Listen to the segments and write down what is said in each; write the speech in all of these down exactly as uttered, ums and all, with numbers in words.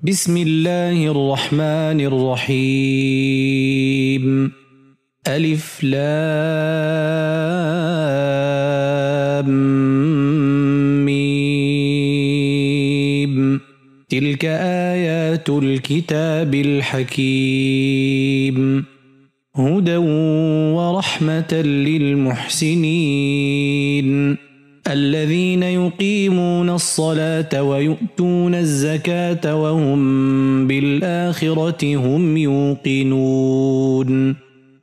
بسم الله الرحمن الرحيم. ألف لام ميم. تلك آيات الكتاب الحكيم، هدى ورحمة للمحسنين الذين يقيمون الصلاة ويؤتون الزكاة وهم بالآخرة هم يوقنون.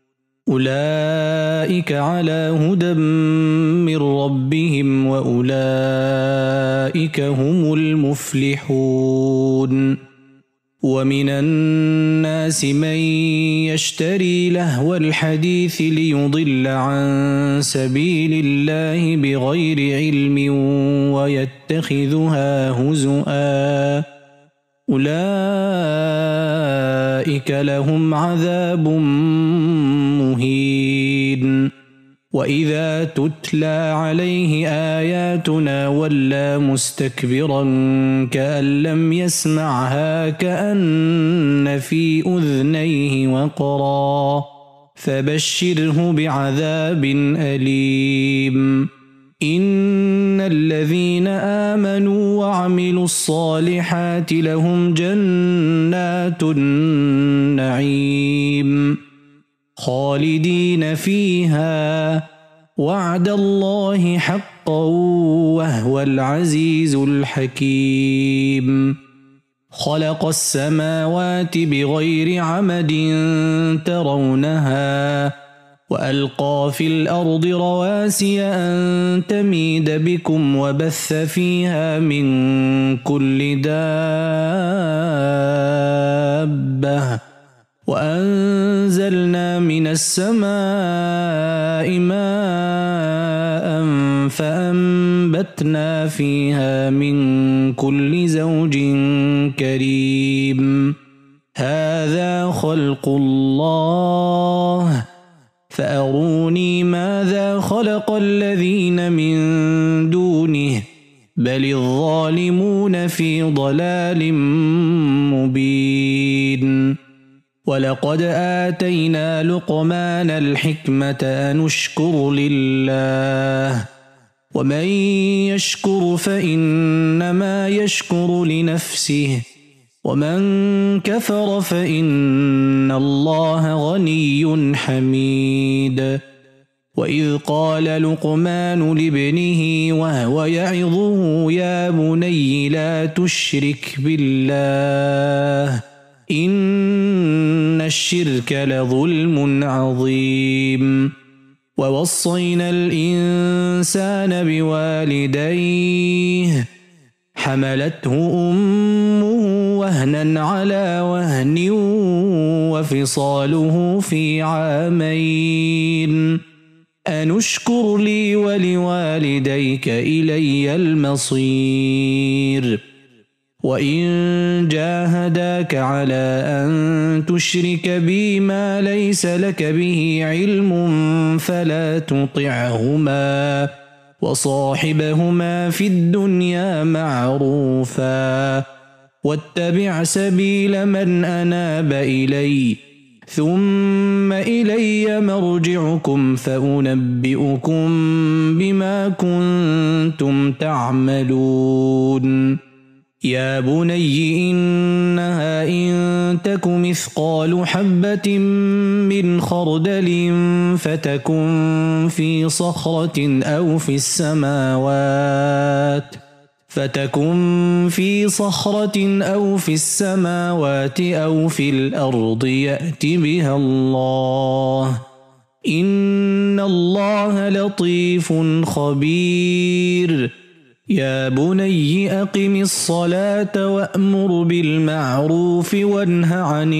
أولئك على هدى من ربهم وأولئك هم المفلحون. ومن الناس من يشتري لهو الحديث ليضل عن سبيل الله بغير علم ويتخذها هزؤا، أولئك لهم عذاب مهين. وإذا تتلى عليه آياتنا ولى مستكبرا كأن لم يسمعها كأن في أذنيه وقرا، فبشره بعذاب أليم. إن الذين آمنوا وعملوا الصالحات لهم جنات النعيم خالدين فيها، وعد الله حقا وهو العزيز الحكيم. خلق السماوات بغير عمد ترونها وألقى في الأرض رواسي أن تميد بكم وبث فيها من كل دابة، وأنزلنا من السماء ماء فأنبتنا فيها من كل زوج كريم. هذا خلق الله فأروني ماذا خلق الذين من دونه بل الظالمون في ضلال مبين. ولقد آتينا لقمان الحكمة أن اشكر لله، ومن يشكر فإنما يشكر لنفسه، ومن كفر فإن الله غني حميد. وإذ قال لقمان لابنه وهو يعظه يا بني لا تشرك بالله إن الشرك لظلم عظيم. ووصينا الإنسان بوالديه حملته أمه وهنا على وهن وفصاله في عامين أن اشكر لي ولوالديك إلي المصير. وإن جاهداك على أن تشرك بي ما ليس لك به علم فلا تطعهما وصاحبهما في الدنيا معروفا، واتبع سبيل من أناب إلي ثم إلي مرجعكم فأنبئكم بما كنتم تعملون. يا بني إنها إن تك مثقال حبة من خردل فتكن في صخرة أو في السماوات فتكن في صخرة أو في السماوات أو في الأرض يأت بها الله إن الله لطيف خبير. يا بني أقم الصلاة وأمر بالمعروف وانه عن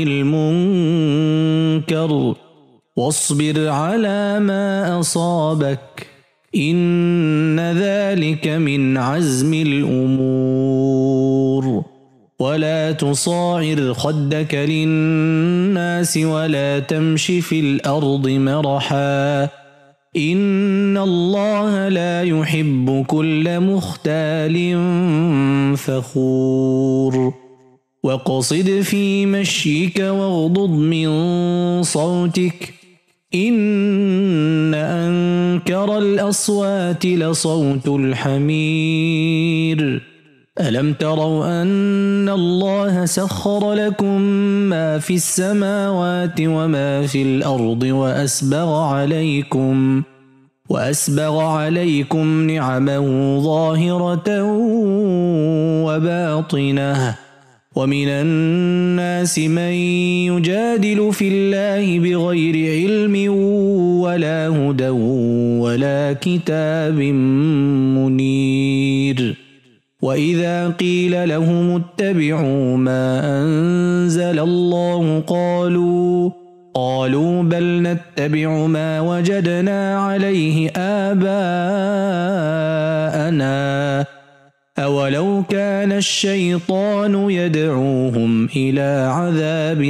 المنكر واصبر على ما أصابك إن ذلك من عزم الأمور. ولا تصاعر خدك للناس ولا تمش في الأرض مرحا إن الله لا يحب كل مختال فخور. واقصد في مشيك واغضض من صوتك إن أنكر الأصوات لصوت الحمير ألم تروا أن الله سخر لكم ما في السماوات وما في الأرض وأسبغ عليكم وأسبغ عليكم نعمه ظاهرة وباطنة ومن الناس من يجادل في الله بغير علم ولا هدى ولا كتاب منير وإذا قيل لهم اتبعوا ما أنزل الله قالوا قالوا بل نتبع ما وجدنا عليه آباءنا أولو كان الشيطان يدعوهم إلى عذاب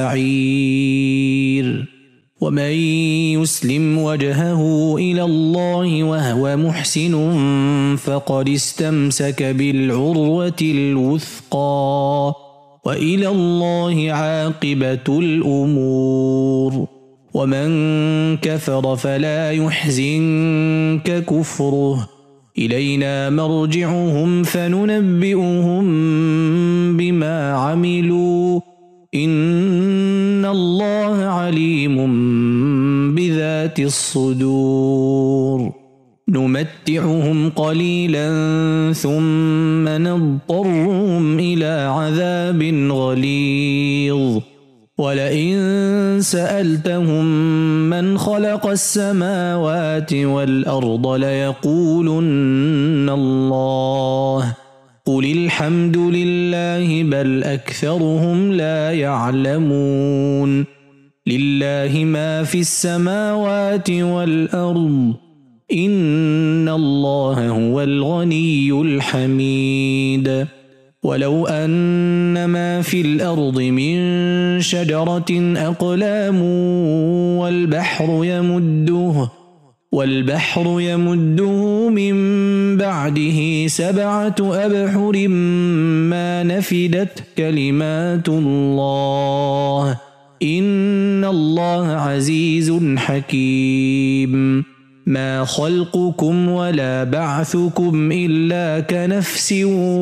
السعير ومن يسلم وجهه إلى الله وهو محسن فقد استمسك بالعروة الوثقى وإلى الله عاقبة الأمور ومن كفر فلا يحزنك كفره إلينا مرجعهم فننبئهم بما عملوا إن الله عليم بذات الصدور نمتعهم قليلا ثم نضطرهم إلى عذاب غليظ ولئن سألتهم من خلق السماوات والأرض ليقولن الله قل الحمد لله بل أكثرهم لا يعلمون لله ما في السماوات والأرض إن الله هو الغني الحميد ولو أن ما في الأرض من شجرة أقلام والبحر يمده والبحر يمده من بعده سبعة أبحر ما نفدت كلمات الله إن الله عزيز حكيم ما خلقكم ولا بعثكم إلا كنفس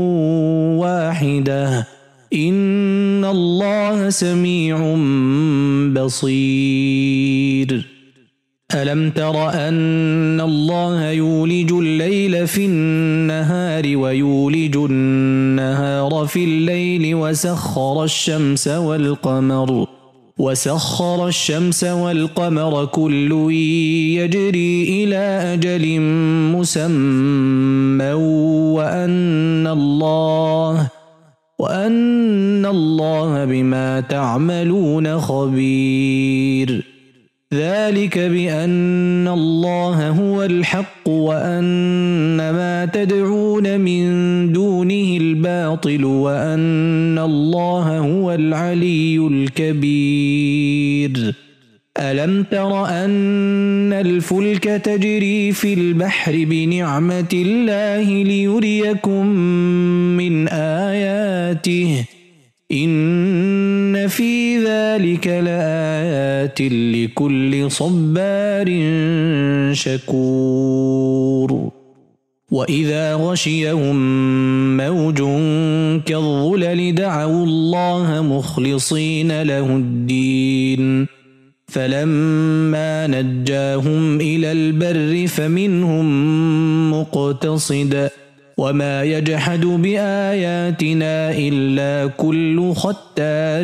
واحدة إن الله سميع بصير ألم تر أن الله يولج الليل في النهار ويولج النهار في الليل وسخر الشمس والقمر وسخر الشمس والقمر كل يجري إلى أجل مسمى وأن الله وأن الله بما تعملون خبير ذلك بأن الله هو الحق وأن ما تدعون من دونه الباطل وأن الله هو العلي الكبير ألم تر أن الفلك تجري في البحر بنعمة الله ليريكم من آياته إن في ذلك لآيات لكل صبار شكور وإذا غشيهم موج كالظلل دعوا الله مخلصين له الدين فلما نجاهم إلى البر فمنهم مقتصد وما يجحد بآياتنا إلا كل ختار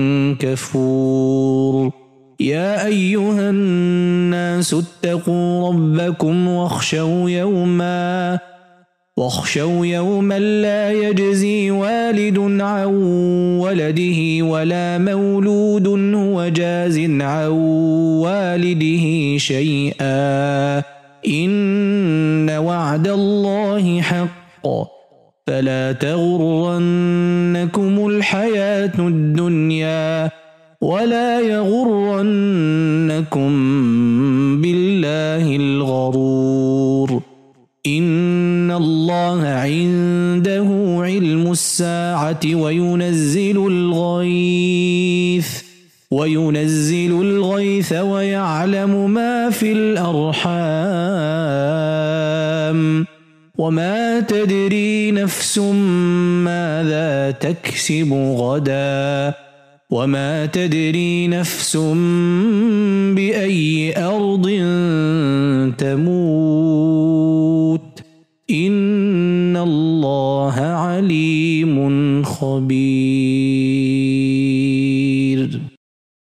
كفور يا أيها الناس اتقوا ربكم واخشوا يوما واخشوا يوما لا يجزي والد عن ولده ولا مولود هو جاز عن والده شيئا إن وعد الله حق فلا تغرنكم الحياة الدنيا ولا يغرنكم بالله الغرور إن الله عنده علم الساعة وينزل الغيث وينزل الغيث ويعلم ما في الأرحام وما تدري نفس ماذا تكسب غدا وما تدري نفس بأي أرض تموت إن الله عليم خبير.